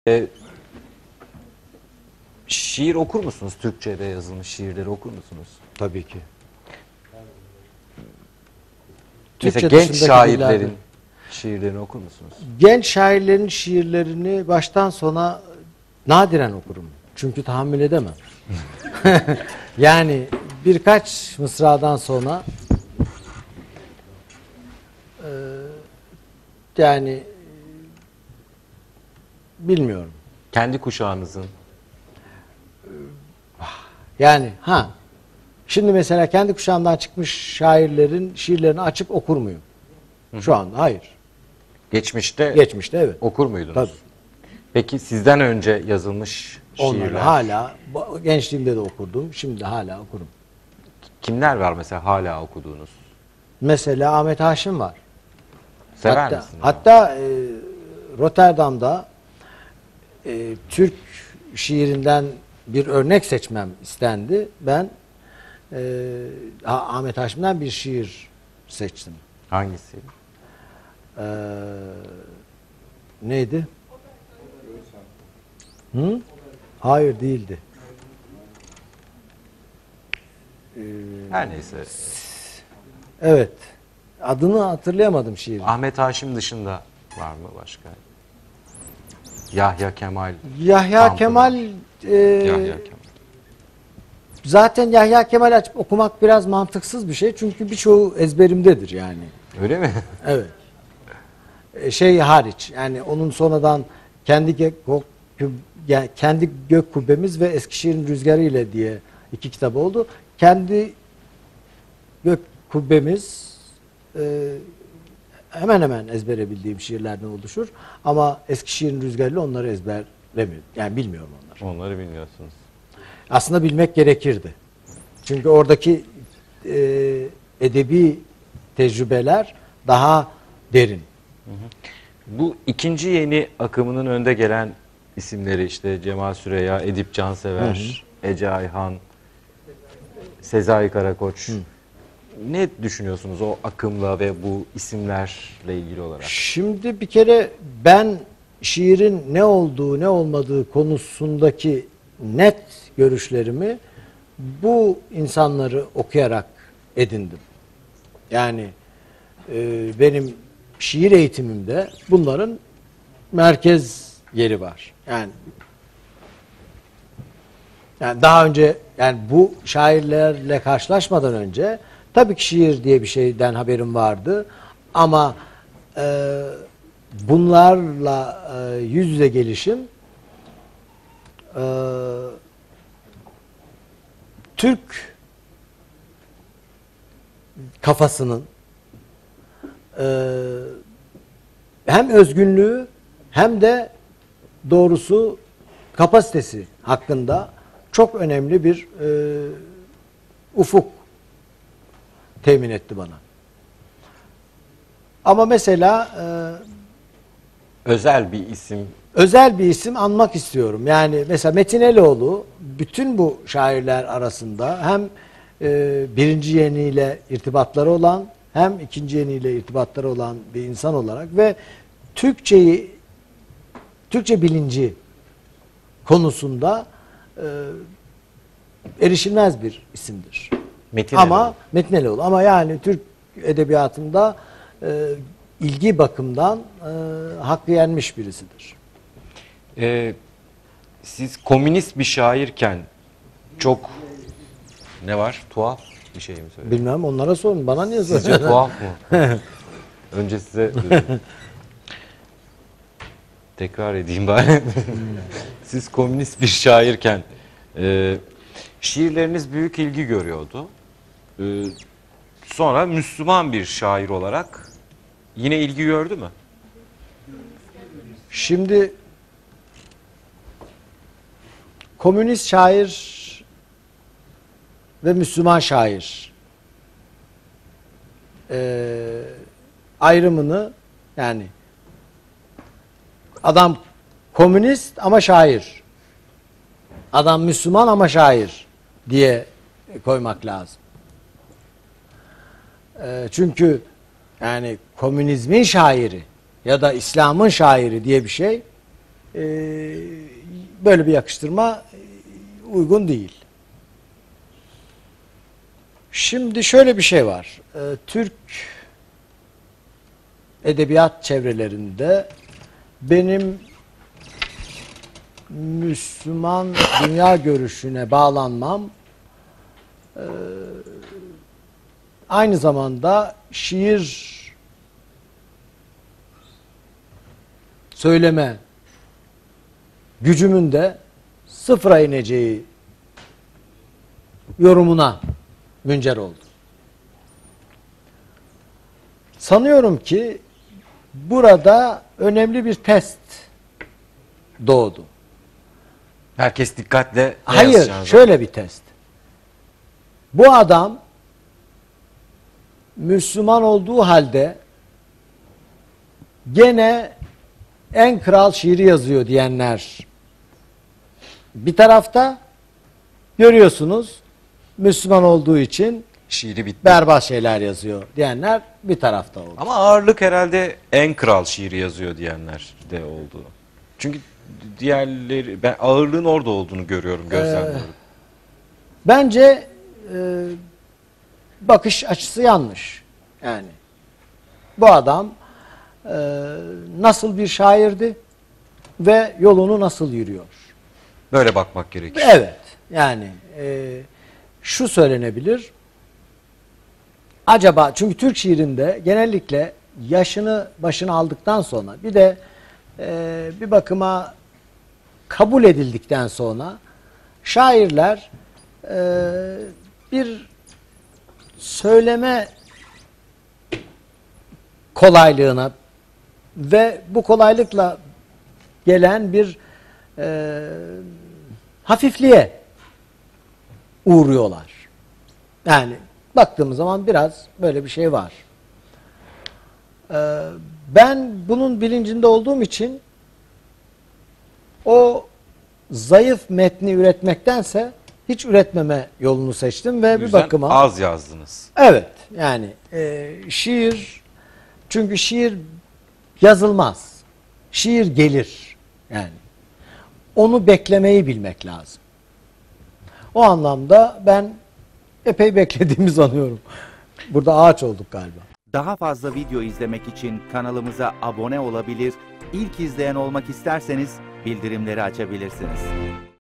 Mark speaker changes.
Speaker 1: E, Şiir okur musunuz? Türkçe'de yazılmış şiirleri okur musunuz?
Speaker 2: Tabii ki.
Speaker 1: Mesela
Speaker 2: Türkçe
Speaker 1: genç
Speaker 2: dışındaki
Speaker 1: şairlerin
Speaker 2: dillerde.
Speaker 1: şiirlerini okur musunuz?
Speaker 2: Genç şairlerin şiirlerini baştan sona nadiren okurum. Çünkü tahammül edemem. Yani birkaç mısradan sonra yani bilmiyorum.
Speaker 1: Kendi kuşağınızın.
Speaker 2: Yani şimdi mesela kendi kuşağımdan çıkmış şairlerin şiirlerini açıp okur muyum? Şu anda hayır.
Speaker 1: Geçmişte
Speaker 2: Geçmişte evet.
Speaker 1: okur muydunuz?
Speaker 2: Tabii.
Speaker 1: Peki sizden önce yazılmış
Speaker 2: Onları
Speaker 1: şiirler?
Speaker 2: hala gençliğimde de okurdum. Şimdi hala okurum.
Speaker 1: Kimler var mesela hala okuduğunuz?
Speaker 2: Mesela Ahmet Haşim var.
Speaker 1: Sever misiniz?
Speaker 2: Hatta Rotterdam'da Türk şiirinden bir örnek seçmem istendi. Ben Ahmet Haşim'den bir şiir seçtim.
Speaker 1: Hangisi?
Speaker 2: Neydi? Hı? Hayır değildi.
Speaker 1: Her neyse.
Speaker 2: Evet. Adını hatırlayamadım şiirin.
Speaker 1: Ahmet Haşim dışında var mı başka? Yahya Kemal.
Speaker 2: Yahya
Speaker 1: Tanpınar.
Speaker 2: Kemal
Speaker 1: Yahya Kemal.
Speaker 2: zaten Yahya Kemal açıp okumak biraz mantıksız bir şey. Çünkü birçoğu ezberimdedir yani.
Speaker 1: Öyle mi?
Speaker 2: Evet. Şey hariç yani onun sonradan kendi gök kubbemiz ve Eskişehir'in rüzgarı ile diye 2 kitap oldu. Kendi gök kubbemiz hemen hemen ezbere bildiğim şiirlerden oluşur. Ama Eskişehir'in rüzgarıyla onları ezberlemiyorum. Yani bilmiyorum onları.
Speaker 1: Onları bilmiyorsunuz.
Speaker 2: Aslında bilmek gerekirdi. Çünkü oradaki edebi tecrübeler daha derin.
Speaker 1: Bu ikinci yeni akımının önde gelen isimleri işte Cemal Süreya, Edip Cansever, Ece Ayhan, Sezai Karakoç. Ne düşünüyorsunuz o akımla ve bu isimlerle ilgili olarak?
Speaker 2: Şimdi bir kere ben şiirin ne olduğu ne olmadığı konusundaki net görüşlerimi bu insanları okuyarak edindim. Yani benim şiir eğitimimde bunların merkez yeri var. Yani daha önce yani bu şairlerle karşılaşmadan önce tabii ki şiir diye bir şeyden haberim vardı ama bunlarla yüz yüze gelişim Türk kafasının hem özgünlüğü hem de doğrusu kapasitesi hakkında çok önemli bir ufuk temin etti bana. Ama mesela
Speaker 1: Özel bir isim
Speaker 2: anmak istiyorum. Yani mesela Metin Eloğlu bütün bu şairler arasında hem birinci yeniyle irtibatları olan hem ikinci yeniyle irtibatları olan bir insan olarak ve Türkçe bilinci konusunda erişilmez bir isimdir. Metin Eloğlu. Ama yani Türk edebiyatında ilgi bakımdan hakkı yenmiş birisidir.
Speaker 1: Siz komünist bir şairken çok ne var? Tuhaf bir şey mi söylediniz?
Speaker 2: Bilmem onlara sorun. Bana niye
Speaker 1: Sizce
Speaker 2: soruyorsun?
Speaker 1: tuhaf mı? Önce size tekrar edeyim bari. Siz komünist bir şairken şiirleriniz büyük ilgi görüyordu. Sonra Müslüman bir şair olarak yine ilgi gördü mü?
Speaker 2: Şimdi komünist şair ve Müslüman şair ayrımını yani adam komünist ama şair, adam Müslüman ama şair diye koymak lazım. Çünkü yani komünizmin şairi ya da İslam'ın şairi diye bir şey böyle bir yakıştırma uygun değil. Şimdi şöyle bir şey var. Türk edebiyat çevrelerinde benim Müslüman dünya görüşüne bağlanmam aynı zamanda şiir söyleme gücümün de sıfıra ineceği yorumuna müncer oldu. Sanıyorum ki burada önemli bir test doğdu.
Speaker 1: Herkes dikkatle ne
Speaker 2: Hayır,
Speaker 1: yazacağını
Speaker 2: şöyle bir test. Bu adam Müslüman olduğu halde gene en kral şiiri yazıyor diyenler bir tarafta, görüyorsunuz Müslüman olduğu için
Speaker 1: şiiri bitti.
Speaker 2: berbat şeyler yazıyor diyenler bir tarafta oldu.
Speaker 1: Ama ağırlık herhalde en kral şiiri yazıyor diyenler de oldu. Çünkü diğerleri, ben ağırlığın orada olduğunu görüyorum, gözlemliyorum.
Speaker 2: Bence bakış açısı yanlış. Yani bu adam nasıl bir şairdi ve yolunu nasıl yürüyor?
Speaker 1: Böyle bakmak gerekir.
Speaker 2: Evet. Yani şu söylenebilir. Acaba, çünkü Türk şiirinde genellikle yaşını başına aldıktan sonra bir de bir bakıma kabul edildikten sonra şairler bir söyleme kolaylığına ve bu kolaylıkla gelen bir hafifliğe uğruyorlar. Yani baktığımız zaman biraz böyle bir şey var. Ben bunun bilincinde olduğum için o zayıf metni üretmektense hiç üretmeme yolunu seçtim ve
Speaker 1: O
Speaker 2: bir
Speaker 1: yüzden
Speaker 2: bakıma
Speaker 1: az yazdınız.
Speaker 2: evet, yani şiir, çünkü şiir yazılmaz. Şiir gelir. Yani onu beklemeyi bilmek lazım. O anlamda ben epey beklediğimi sanıyorum. Burada ağaç olduk galiba.
Speaker 3: Daha fazla video izlemek için kanalımıza abone olabilir, ilk izleyen olmak isterseniz bildirimleri açabilirsiniz.